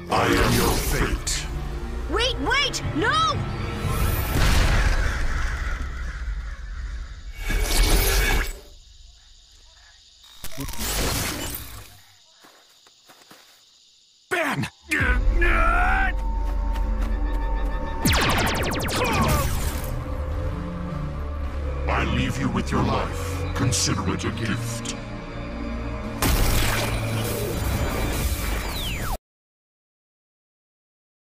I am your fate. Wait! No! Ben! I leave you with your life. Consider it a gift.